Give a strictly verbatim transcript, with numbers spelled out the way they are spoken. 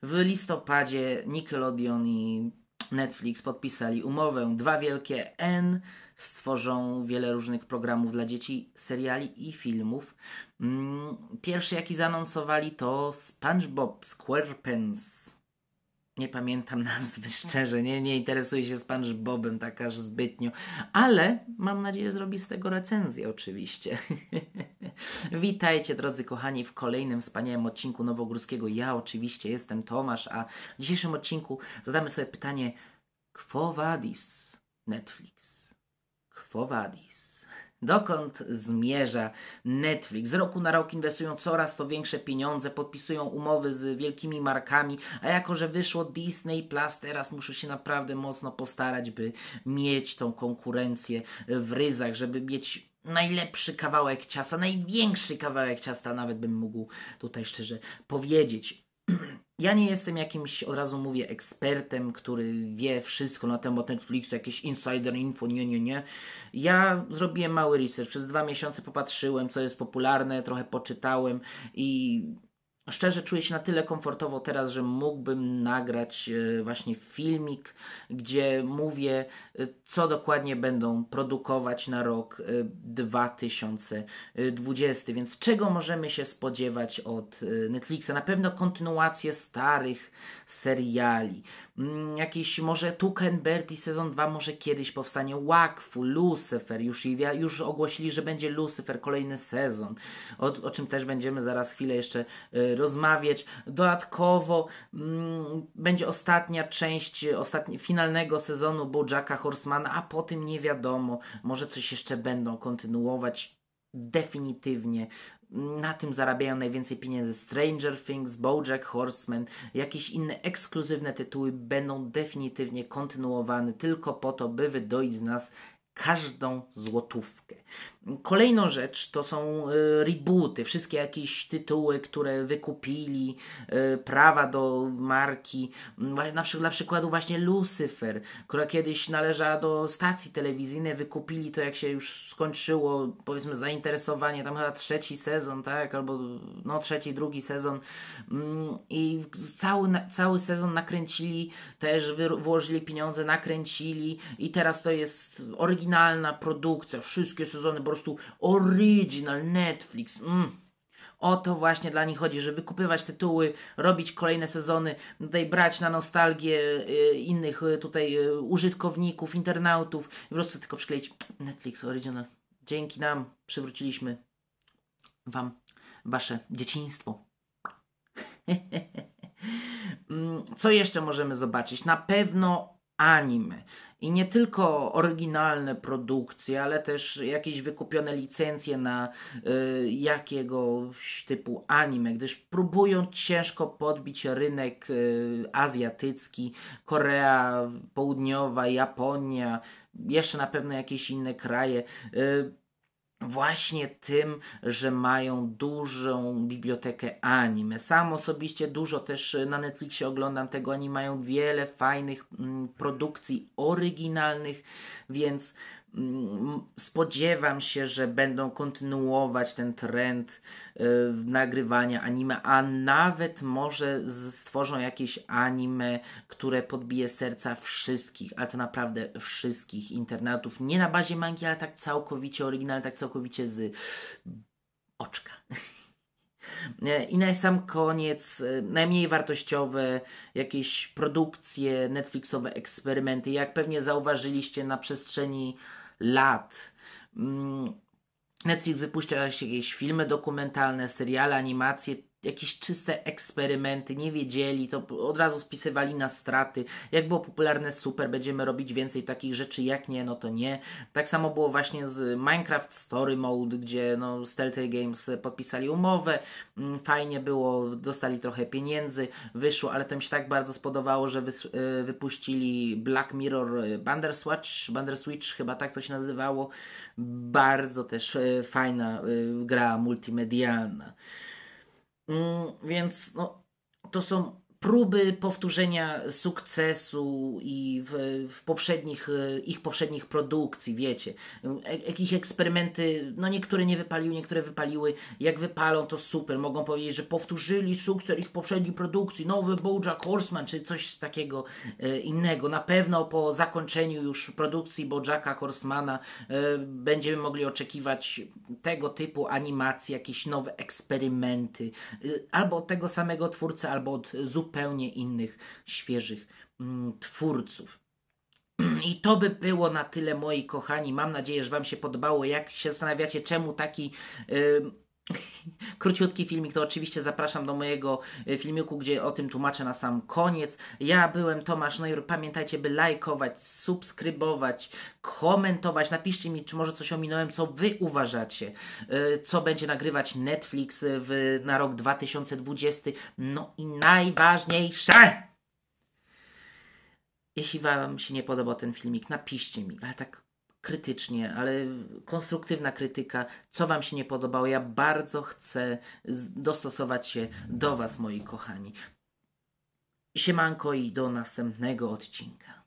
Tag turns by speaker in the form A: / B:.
A: W listopadzie Nickelodeon i Netflix podpisali umowę. Dwa wielkie N stworzą wiele różnych programów dla dzieci, seriali i filmów. Pierwszy, jaki zaanonsowali, to SpongeBob SquarePants. Nie pamiętam nazwy, szczerze, nie, nie interesuję się SpongeBobem tak aż zbytnio, ale mam nadzieję zrobić z tego recenzję oczywiście. Witajcie drodzy kochani w kolejnym wspaniałym odcinku Nowogórskiego. Ja oczywiście jestem Tomasz, a w dzisiejszym odcinku zadamy sobie pytanie: Quo vadis Netflix? Quo vadis? Dokąd zmierza Netflix? Z roku na rok inwestują coraz to większe pieniądze, podpisują umowy z wielkimi markami, a jako że wyszło Disney Plus, teraz muszą się naprawdę mocno postarać, by mieć tą konkurencję w ryzach, żeby mieć najlepszy kawałek ciasta, największy kawałek ciasta, nawet bym mógł tutaj szczerze powiedzieć. Ja nie jestem jakimś, od razu mówię, ekspertem, który wie wszystko na temat Netflixa, jakieś insider info, nie, nie, nie. Ja zrobiłem mały research, przez dwa miesiące popatrzyłem, co jest popularne, trochę poczytałem i szczerze czuję się na tyle komfortowo teraz, że mógłbym nagrać właśnie filmik, gdzie mówię, co dokładnie będą produkować na rok dwa tysiące dwudziesty. Więc czego możemy się spodziewać od Netflixa? Na pewno kontynuację starych seriali. Jakiś może Tuca and Bertie sezon dwa może kiedyś powstanie. Wakfu, Lucifer, już, już ogłosili, że będzie Lucifer, kolejny sezon, o, o czym też będziemy zaraz chwilę jeszcze y, rozmawiać. Dodatkowo mm, będzie ostatnia część ostatni, finalnego sezonu BoJacka Horsemana, a po tym nie wiadomo, może coś jeszcze będą kontynuować. Definitywnie na tym zarabiają najwięcej pieniędzy. Stranger Things, BoJack Horseman, jakieś inne ekskluzywne tytuły będą definitywnie kontynuowane tylko po to, by wydoić z nas każdą złotówkę. Kolejną rzecz to są y, rebooty, wszystkie jakieś tytuły, które wykupili, y, prawa do marki, y, na przykład dla przykładu właśnie Lucifer, która kiedyś należała do stacji telewizyjnej, wykupili to, jak się już skończyło, powiedzmy, zainteresowanie, tam chyba trzeci sezon, tak, albo no trzeci, drugi sezon y, i cały, na, cały sezon nakręcili, też wy, włożyli pieniądze, nakręcili i teraz to jest oryginalna produkcja, wszystkie sezony po prostu original Netflix. Mm. O to właśnie dla nich chodzi, żeby wykupywać tytuły, robić kolejne sezony, tutaj brać na nostalgię y, innych y, tutaj y, użytkowników, internautów i po prostu tylko przykleić Netflix original. Dzięki nam przywróciliśmy wam wasze dzieciństwo. Co jeszcze możemy zobaczyć? Na pewno anime. I nie tylko oryginalne produkcje, ale też jakieś wykupione licencje na y, jakiegoś typu anime, gdyż próbują ciężko podbić rynek y, azjatycki, Korea Południowa, Japonia, jeszcze na pewno jakieś inne kraje. Y, Właśnie tym, że mają dużą bibliotekę anime. Sam osobiście dużo też na Netflixie oglądam tego. Oni mają wiele fajnych mm, produkcji oryginalnych, więc mm, spodziewam się, że będą kontynuować ten trend y, nagrywania anime, a nawet może z, stworzą jakieś anime, które podbije serca wszystkich, ale to naprawdę wszystkich internautów. Nie na bazie mangi, ale tak całkowicie oryginalne, tak całkowicie z oczka. I na sam koniec, najmniej wartościowe jakieś produkcje, Netflixowe eksperymenty. Jak pewnie zauważyliście na przestrzeni lat, Netflix wypuszcza jakieś filmy dokumentalne, seriale, animacje, jakieś czyste eksperymenty, nie wiedzieli, to od razu spisywali na straty. Jak było popularne, super, będziemy robić więcej takich rzeczy, jak nie, no to nie. Tak samo było właśnie z Minecraft Story Mode, gdzie no Telltale Games podpisali umowę, fajnie było, dostali trochę pieniędzy, wyszło, ale to mi się tak bardzo spodobało, że wy, wypuścili Black Mirror Banderswatch, Banderswitch, chyba tak to się nazywało. Bardzo też fajna gra multimedialna. Mm, więc no, to są próby powtórzenia sukcesu i w, w poprzednich, ich poprzednich produkcji, wiecie, jakieś eksperymenty, no niektóre nie wypaliły, niektóre wypaliły, jak wypalą to super, mogą powiedzieć, że powtórzyli sukces ich poprzedniej produkcji, nowy BoJack Horseman, czy coś takiego e, innego. Na pewno po zakończeniu już produkcji BoJacka Horsemana e, będziemy mogli oczekiwać tego typu animacji, jakieś nowe eksperymenty, e, albo od tego samego twórcy, albo od zupełnie innych, świeżych mm, twórców. I to by było na tyle, moi kochani. Mam nadzieję, że Wam się podobało. Jak się zastanawiacie, czemu taki yy, króciutki filmik, to oczywiście zapraszam do mojego filmiku, gdzie o tym tłumaczę na sam koniec. Ja byłem Tomasz Nojur. Pamiętajcie, by lajkować, subskrybować, komentować. Napiszcie mi, czy może coś ominąłem, co Wy uważacie, yy, co będzie nagrywać Netflix w, na rok dwa tysiące dwudziesty. No i najważniejsze! Jeśli Wam się nie podobał ten filmik, napiszcie mi, ale tak krytycznie, ale konstruktywna krytyka, co Wam się nie podobało. Ja bardzo chcę dostosować się do Was, moi kochani. Siemanko i do następnego odcinka.